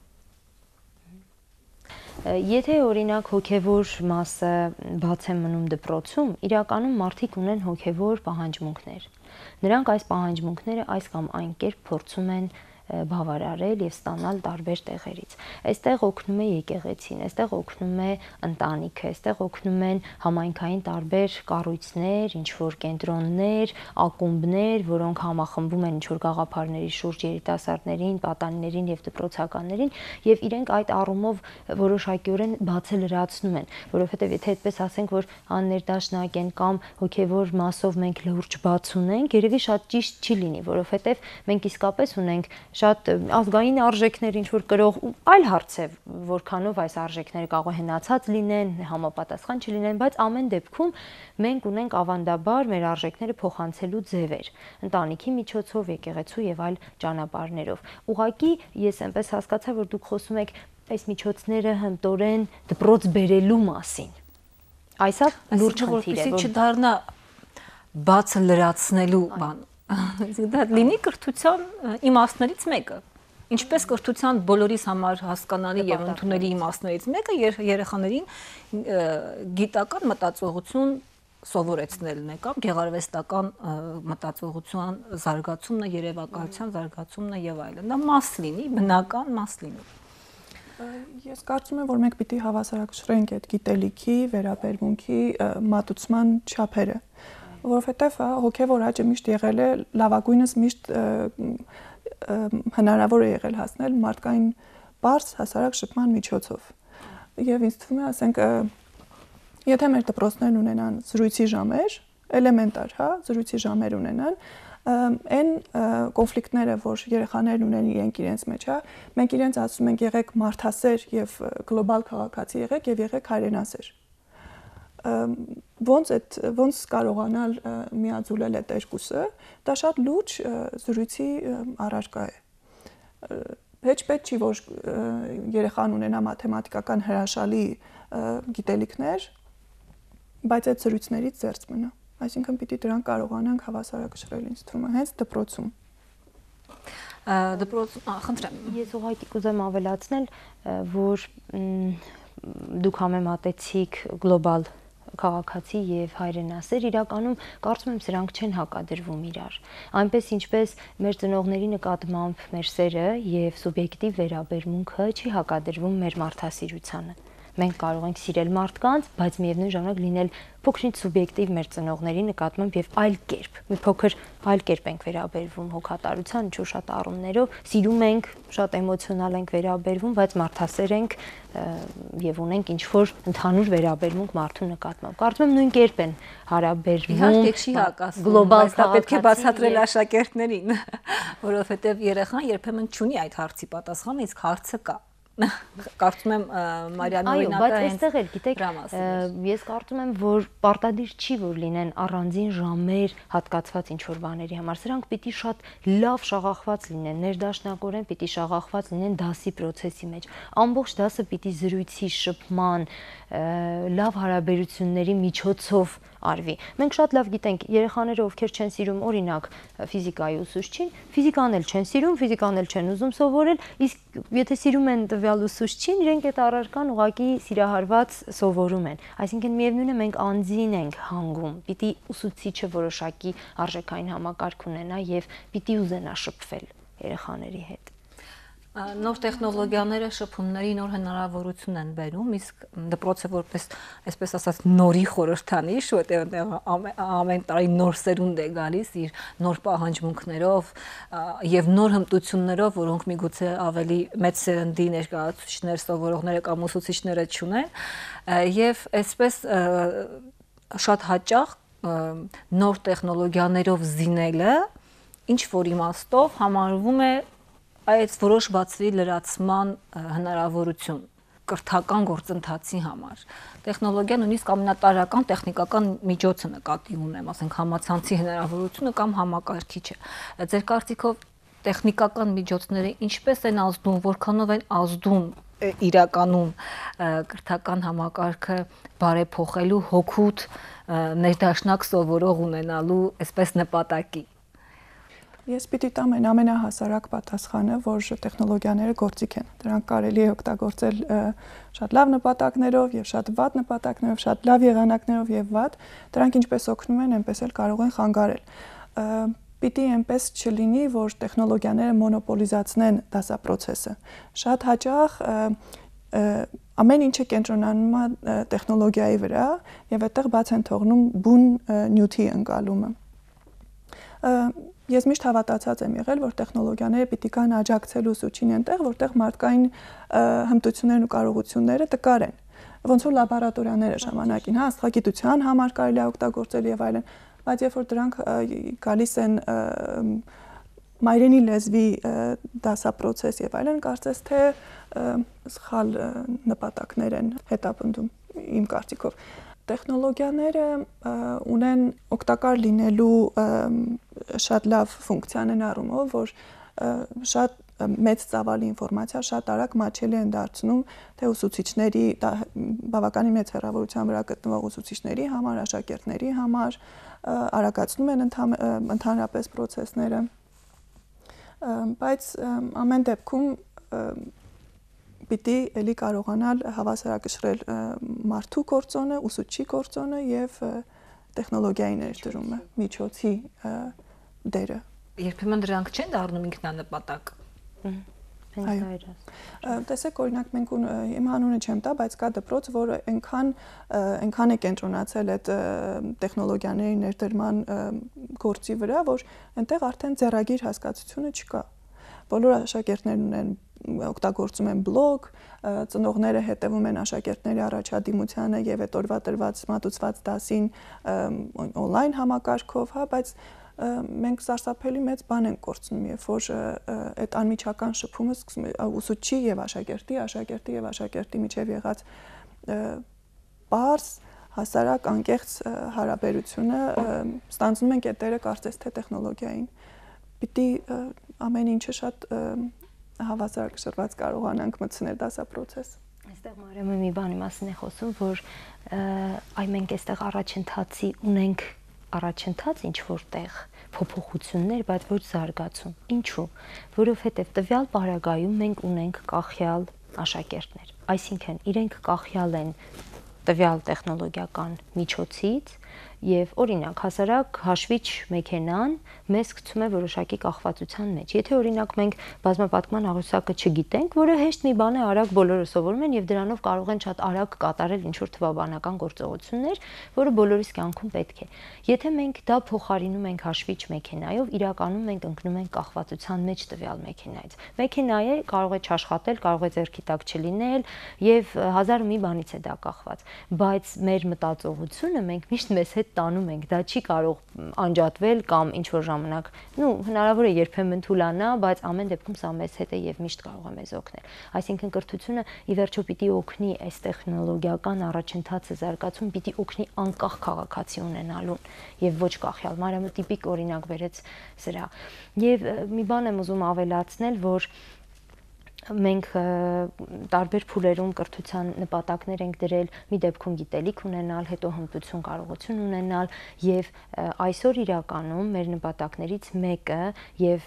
Եթե օրինակ հոգևոր մասը բաց է մնում դպրոցում, իրականում մարդիկ ունեն հոգևոր պահանջմունքներ։ Նրանք այս պահանջմունքները այս կամ այն կերպ փորձում են բավարարել եւ ստանալ տարբեր տեղերից։ Այստեղ օգնում է եկեղեցին, այստեղ օգնում է ընտանիքը, այստեղ օգնում են համայնքային տարբեր կառույցներ, ինչ որ կենտրոններ, ակումբներ, որոնք համախմբում են ինչ որ գաղափարների շուրջ երիտասարդներին, պատանիներին եւ դպրոցականներին, եւ իրենք այդ առումով որոշակիորեն բաց լրացնում են, որովհետեւ եթե այդպես ասենք, որ աններդաշնակ են կամ հոգեվոր մասով մենք լուրջ բաց ունենք, երևի շատ ճիշտ չի լինի, որովհետեւ մենք իսկապես ունենք շատ ազգային արժեքներ ինչ որ կրող այլ հարց է, որքանով այս արժեքները կարող է հնացած լինեն, համապատասխան չլինեն, բայց ամեն դեպքում մենք ունենք ավանդաբար մեր արժեքները փոխանցելու ձևեր, ընտանիքի միջոցով, եկեղեցու եւ այլ ճանապարհներով։ Ուղղակի ես այնպես հասկացա, որ դուք խոսում եք այս միջոցները հմտորեն դպրոց բերելու մասին։ Այսա լուրջ խնդիր է, որ չդառնա բաց լրացնելու բան։ Դա լինի կրթության իմաստներից մեկը։ Ինչպես կրթության բոլորիս համար հասկանալի եւ ընդունելի իմաստներից մեկը երեխաներին գիտական մտածողություն սովորեցնելն է կամ գեղարվեստական մտածողության զարգացումն է, երևակայության զարգացումն է եւ այլն։ Դա մաս լինի, բնական մաս լինի։ Ես կարծում եմ, որ մենք պիտի հավասարակշռենք այդ գիտելիքի, վերաբերմունքի, մատուցման չափերը, որովհետև հոգևոր աճը միշտ եղել է լավագույնս միշտ հնարավոր է եղել հասնել մարդկային բարձ հասարակ շփման միջոցով։ Եվ ինձ թվում է, ասենք, եթե մեր դպրոցներն ունենան զրույցի ժամեր, էլեմենտար, զրույցի ժամեր ունենան, այն կոնֆլիկտները, որ երեխաներն ունեն իրենց մեջ, մենք իրենց ասում ենք եղեք մարդասեր եւ գլոբալ քաղաքացի եղեք եւ եղեք հայրենասեր։ Ոնց կարողանալ միաձուլել այդ երկուսը, դա շատ լուրջ զրույցի առարկա է։ Հեչ պետք չի, որ երեխան ունենա մաթեմատիկական հրաշալի գիտելիքներ, բայց այդ զրույցներից զերծ մնա։ Այսինքն պիտի դրանք կարողանանք հավասարակշռել, ինձ թվում է, հենց դպրոցում։ Խնդրեմ։ Ես ուղղակի կուզեմ ավելացնել, որ դուք համեմատեցիք գլոբալ քաղաքացի եւ հայրենասեր, իրականում կարծում եմ սրանք չեն հակադրվում իրար։ Այնպես ինչպես մեր ծնողների նկատմամբ մեր սերը եւ սուբյեկտիվ վերաբերմունքը չի հակադրվում մեր մարդասիրությանը։ Մենք կարող ենք սիրել մարդկանց, բայց միևնույն ժամանակ լինել փոքրինչ սուբյեկտիվ մեր ծնողների նկատմամբ եւ այլ կերպ։ Մի փոքր այլ կերպ ենք վերաբերվում հոգատարության ինչ-որ շատ առումներով, սիրում ենք, շատ էմոցիոնալ ենք վերաբերվում, բայց մարդասեր ենք եւ ունենք ինչ-որ ընդհանուր վերաբերմունք մարդու նկատմամբ։ Կարծում եմ նույն կերպ են հարաբերվում։ Իհարկե չի հակասում, գլոբալ դա պետք է բացատրել աշակերտներին, որովհետեւ երեխան երբեմն չունի այդ հարցի պատասխանը, իսկ հարցը կա։ Կարծում եմ Մարիամի օրինակը բայց այստեղ էլ գիտեք, ես կարծում եմ, որ պարտադիր չի, որ լինեն առանձին ժամեր հատկացված ինչ-որ բաների համար։ Սրանք պիտի շատ լավ շաղախված լինեն, ներդաշնակորեն պիտի շաղախված լինեն դասի process-ի մեջ։ Ամբողջ դասը պիտի զրույցի, շփման, լավ հարաբերությունների միջոցով արվի։ Մենք շատ լավ գիտենք, երեխաները, ովքեր չեն սիրում, օրինակ, ֆիզիկայի ուսուցչին, ֆիզիկան էլ չեն սիրում, ֆիզիկան էլ չեն ուզում սովորել, իսկ եթե սիրում են տվյալ ուսուցչին, իրենք այդ առարկան ուղղակի սիրահարված սովորում են։ Այսինքն միևնույն է, մենք անձին ենք հանգում, պիտի ուսուցիչը որոշակի արժեքային համակարգ ունենա եւ պիտի ուզենա շփվել երեխաների հետ։ Նոր տեխնոլոգիաները շփումների նոր հնարավորություն են բերում, իսկ դպրոցը որպես, այսպես ասած, նորի խորհրդանիշ, որտեղ ամեն տարի նոր սերունդ է գալիս իր նոր պահանջմունքներով եւ նոր հմտություններով, որոնք միգուցե ավելի մեծ սերնդի ներկայացուցիչներ, սովորողները կամ ուսուցիչները չունեն, եւ այսպես շատ հաճախ նոր տեխնոլոգիաներով զինելը ինչ որ իմաստով համարվում է այդ որոշ բացվի լրացման հնարավորություն կրթական գործընթացի համար։ Տեխնոլոգիան նույնիսկ ամենատարրական տեխնիկական միջոցը նկատի ունեմ, ասենք համացանցի հնարավորությունը կամ համակարգիչը։ Ձեր կարծիքով տեխնիկական միջոցները ինչպես են ազդում, որքանով են ազդում իրականում կրթական համակարգը բարեփոխելու հոգուտ ներդաշնակ սովորող ունենալու այսպես նպատակի։ Ես պիտի տամ այն ամենահասարակ պատասխանը, որ տեխնոլոգիաները գործիք են։ Դրանք կարելի է օգտագործել շատ լավ նպատակներով եւ շատ վատ նպատակներով, շատ լավ եղանակներով եւ վատ։ Դրանք ինչպես օգնում են, այնպես էլ կարող են խանգարել։ Պիտի այնպես չլինի, որ տեխնոլոգիաները մոնոպոլիզացնեն դասապրոցեսը։ Շատ հաճախ ամեն ինչը կենտրոնանում է տեխնոլոգիայի վրա եւ այդտեղ բաց են թողնում բուն նյութի ընկալումը։ Ես միշտ հավատացած եմ եղել, որ տեխնոլոգիաները պիտի կան աջակցել ուսուցչին այնտեղ, որտեղ մարդկային հմտություններն ու կարողությունները տկար են։ Ոնց որ լաբորատորիաները ժամանակին, հա, աստղագիտության համար կարելի է օգտագործել եւ այլն, բայց երբ որ դրանք գալիս են մայրենի լեզվի դասապրոցես եւ այլն, կարծես թե սխալ նպատակներ են հետապնդում իմ կարծիքով։ Տեխնոլոգիաները ունեն օգտակար լինելու շատ լավ ֆունկցիան են առումով, որ շատ մեծ ծավալի ինֆորմացիա շատ արագ մատչելի են դարձնում թե ուսուցիչների բավականին մեծ հեռավորության վրա գտնվող ուսուցիչների համար, աշակերտների համար, արագացնում են ընդհանրապես process-ները, բայց ամեն դեպքում պիտի էլի կարողանալ հավասարակշռել մարդու գործոնը, ուսուցչի գործոնը եւ տեխնոլոգիայի ներդրումը, միջոցի դերը։ Երբեմն դրանք չեն դառնում ինքնանպատակ։ Տեսեք, օրինակ մենք իմ անունը չեմ տա, բայց կա դպրոց, որը այնքան է կենտրոնացել այդ տեխնոլոգիաների ներդրման գործի վրա, որ այնտեղ արդեն ձեռագիր հասկացությունը չկա։ Բոլոր աշակերտներն ունեն օգտագործում են բլոգ, ծնողները հետևում են աշակերտների առաջադիմությանը եւ այդ օրվա տրված մատուցված դասին on-line համակարգով, հա, բայց մենք սարսափելի մեծ բան ենք կորցնում, երբ որ այդ անմիջական շփումը ուսուցչի եւ աշակերտի եւ աշակերտի միջեւ եղած պարզ հասարակ անկեղծ հարաբերությունը ստանձնում են կետերը կարծես թե տեխնոլոգիային։ Պիտի ամեն ինչը շատ հավասարակշռված կարողանանք մտցնել դասապրոցես։ Այստեղ Մարիամը մի բանի մասին է խոսում, որ այ մենք այստեղ առաջընթացի ունենք առաջընթաց ինչ որտեղ փոփոխություններ, բայց ոչ զարգացում։ Ինչու՞։ Որովհետև տվյալ պարագայում մենք ունենք կախյալ աշակերտներ, այսինքն իրենք կախյալ են տվյալ տեխնոլոգիական միջոցից եւ օրինակ հասարակ հաշվիչ մեքենան մեզ գցում է որոշակի կախվածության մեջ։ Եթե օրինակ մենք բազմապատկման աղյուսակը չգիտենք, որը հեշտ մի բան է, արագ բոլորը սովորում են եւ դրանով կարող են շատ արագ կատարել ինչ որ թվաբանական գործողություններ, որը բոլորիս կյանքում պետք է։ Եթե մենք դա փոխարինում ենք հաշվիչ մեքենայով, իրականում մենք ընկնում ենք կախվածության մեջ տվյալ մեքենայից։ Մեքենա է, կարող է չաշխատել, կարող է ձեռքի տակ չլինել եւ հազար մի բանից է դա կախված, բայց մեր մտածողությունը մենք միշտ մեզ հետ տանում ենք, դա չի կարող անջատվել կամ ինչ որ ժամանակ, հնարավոր է երբեմն թուլանա, բայց ամեն դեպքում սա մեզ հետ է եւ միշտ կարող է մեզ օգնել։ Այսինքն կրթությունը ի վերջո պիտի օգնի այս տեխնոլոգիական առաջընթացը զարգացում, պիտի օգնի անկախ քաղաքացի ունենալուն եւ ոչ կախյալ։ Մարիամը տիպիկ օրինակ վերեց սրա։ Եվ մի բան եմ ուզում ավելացնել, որ մենք տարբեր փուլերում կրթության նպատակներ ենք դրել, մի դեպքում գիտելիք ունենալ, հետո հմտություն, կարողություն ունենալ եւ այսօր իրականում մեր նպատակներից մեկը եւ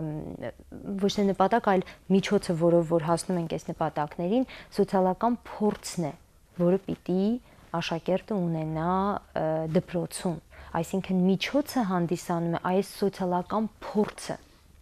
ոչ թե նպատակ, այլ միջոցը, որով որ հասնում ենք այս նպատակներին, սոցիալական փորձն է, որը պիտի աշակերտը ունենա դպրոցում, այսինքն միջոցը հանդիսանում է այս սոցիալական փորձը։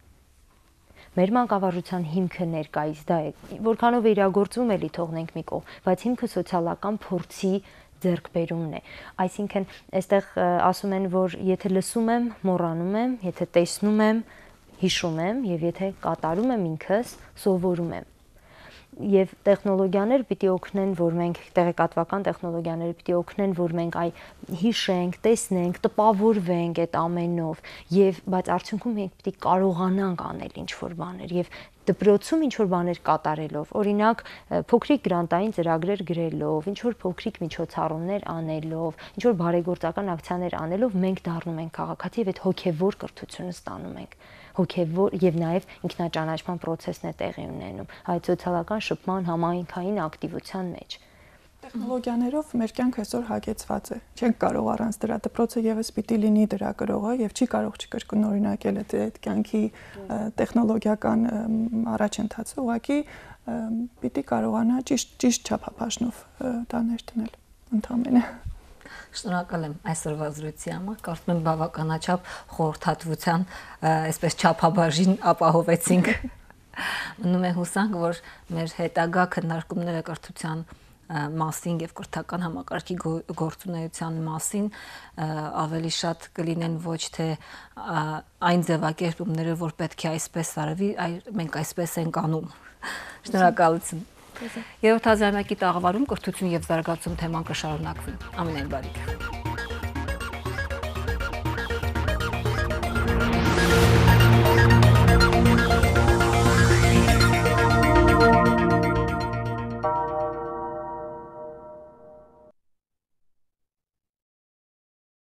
Մեր մանկավարժության հիմքը ներկայիս դա է, որքանով իրագործում էլի թողնենք մի կողմ, բայց հիմքը սոցիալական փորձի ձեռքբերումն է։ Այսինքն, այստեղ ասում են, որ եթե լսում եմ, մոռանում եմ, եթե տեսնում եմ, հիշում եմ, եւ եթե կատարում եմ ինքս, սովորում եմ։ Եվ տեխնոլոգիաներ պիտի օգնեն, որ մենք տեղեկատվական տեխնոլոգիաները պիտի օգնեն, որ մենք հիշենք, տեսնենք, տպավորվենք այդ ամենով, բայց արդյունքում մենք պիտի կարողանանք անել ինչ-որ բաներ եւ դպրոցում ինչ-որ բաներ կատարելով, օրինակ փոքրիկ գրանտային ծրագրեր գրելով, ինչ-որ փոքրիկ միջոցառումներ անելով, ինչ-որ բարեգործական ակցիաներ անելով, մենք դառնում ենք քաղաքացի եւ այդ հոգեվոր կրթությունը ստանում ենք։ Հոգեվոր եւ նաեւ ինքնաճանաչման process-ն է տեղի ունենում այդ սոցիալական շփման համայնքային ակտիվության մեջ։ Տեխնոլոգիաներով մեր կյանքը այսօր հագեցված է։ Չենք կարող առանց դրա, դպրոցը եւս պիտի լինի դրա գրողը եւ չի կարող չկրկնօրինակել այդ կյանքի տեխնոլոգիական առաջընթացը, ուղղակի պիտի կարողանա ճիշտ չափաբաժնով դա ներդնել ընդհանրապես։ Շնորհակալ եմ այսօրվա զրույցի համար, կարծում եմ բավականաչափ խորհրդատվության, այսպես չափաբաժին ապահովեցինք։ Մնում է հուսանք, որ մեր հետագա քննարկումները կրթության մասին եւ կրթական համակարգի գործունեության մասին ավելի շատ կլինեն ոչ թե այն ձևակերպումները, որ պետք է այսպես արվի, այլ մենք այսպես ենք անում։ Շնորհակալություն։ Երրորդ հազարամյակի տաղավարում կրթություն եւ զարգացում թեման կշարունակվի։ Ամենայն բարիք։